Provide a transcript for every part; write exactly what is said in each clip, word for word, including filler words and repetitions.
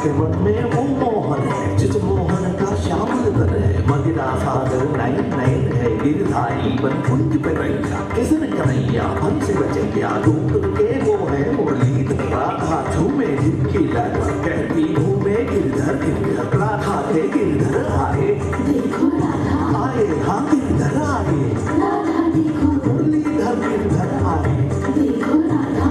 के मन में वो मोहन है जिस मोहन का श्यामल कर है मदिरा सागर नयन नयन है गिरधारी बन कुंज पे रैया किसन कन्हैया हंस बचैया ढूंढ के वो है मुरली राधा झूमे जिनकी लग कहती घूमे गिरधर गिरधर राधा के गिरधर आए देखो राधा आए हाँ गिरधर आए राधा देखो मुरलीधर गिरधर आए देखो राधा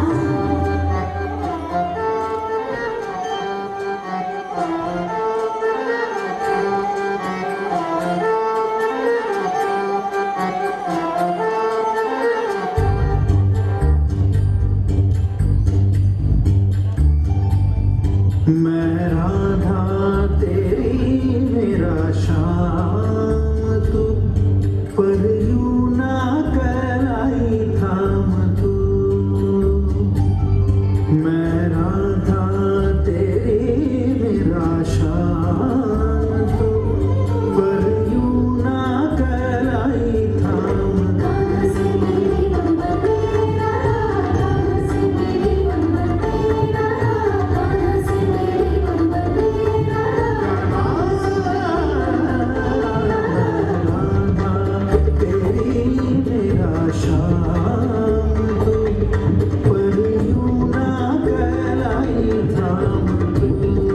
मैं राधा तेरी मेरा श्याम तू पर यूं ना कराई थाम तू मैं राधा तेरी मेरा श्याम तू पर यूं ना कराई थाम कहाँ से मेरी बंबर तेरा कहाँ से मेरी बंबर तेरा कहाँ से मेरी बंबर तेरा तेरी मेरा श्याम तू पर यूं ना कराई थाम तू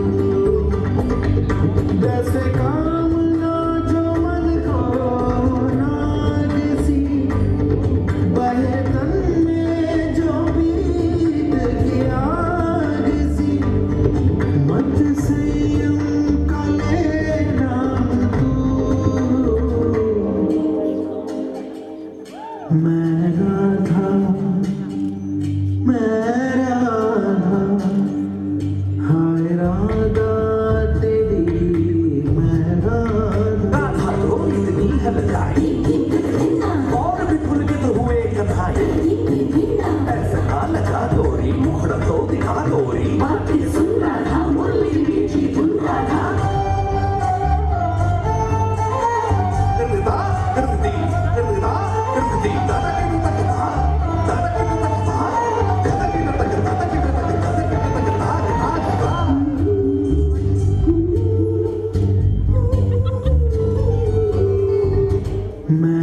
जैसे कामना जो मन को नागिसी बहे तन में जो पीत की आग सी मत संयम का ले नाम तू मैं राधा मैं राधा हाय राधा तेरी मैं राधा राधा तो इतनी है लगाई और भी पुलकित हुए कथाएं ऐसा ना लगा गोरी मुखड़ा तो दिखा गोरी बातें सुन राधा मुरली मीठी धुन राधा कृता कृति कृता कृति दादा की तकता दादा की तकता दादा की तकता दादा की तकता दादा की तकता मैं